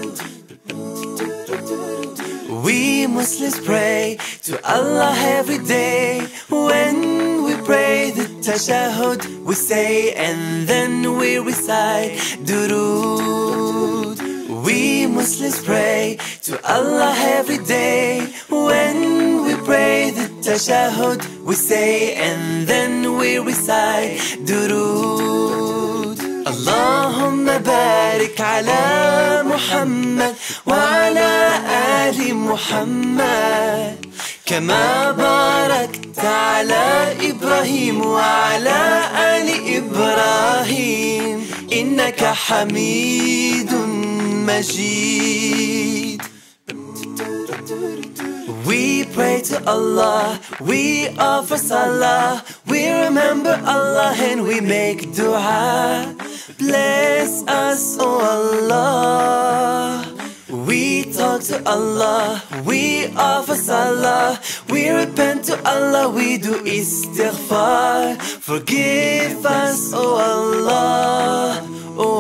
We Muslims pray to Allah every day. When we pray the tashahhud, we say and then we recite Durood. We Muslims pray to Allah every day. When we pray the tashahhud, we say and then we recite Durood. Allahumma barik ala Muhammad wa ala ali Muhammad كما باركت على إبراهيم وعلى آل إبراهيم إنك حميد مجيد. We pray to Allah, we offer salah, we remember Allah and we make dua. Bless us, oh Allah. We talk to Allah, we offer salah, we repent to Allah, we do istighfar. Forgive us, oh Allah, oh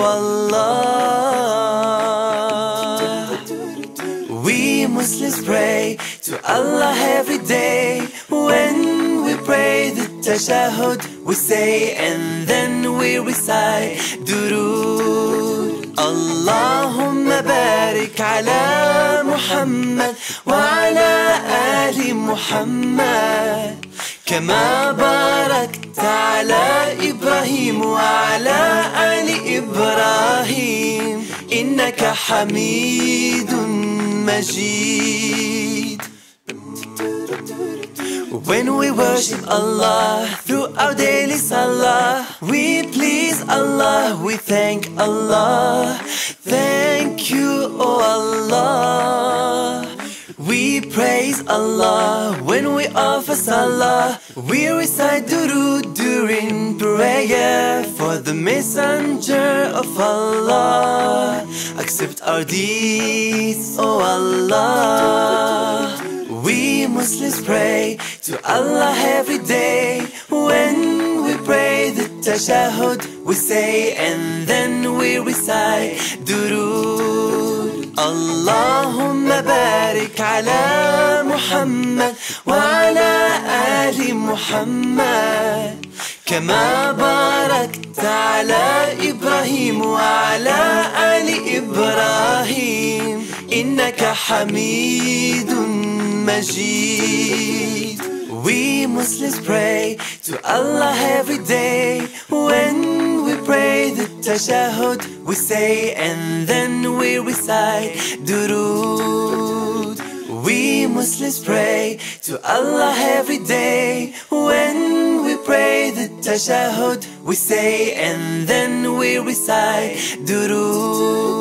Allah. We Muslims pray to Allah every day. When we pray the tashahhud, we say and then we recite Durood. Allahumma barik ala Muhammad wa ala ali Muhammad كما باركت على إبراهيم وعلى آل إبراهيم إنك حميد مجيد. When we worship Allah through our daily salah, we please Allah, we thank Allah. Thank you, oh Allah. We praise Allah when we offer salah. We recite durood during prayer for the messenger of Allah. Accept our deeds, oh Allah. We Muslims pray to Allah every day. When we pray the tashahhud, we say and then we recite Durood. Allahumma barik ala Muhammad wa ala ali Muhammad كما باركت على إبراهيم وعلى آل إبراهيم إنك حميد مجيد. We Muslims pray to Allah every day. When we pray the tashahhud, we say and then we recite Durood. We Muslims pray to Allah every day. When we pray the tashahhud, we say and then we recite Durood.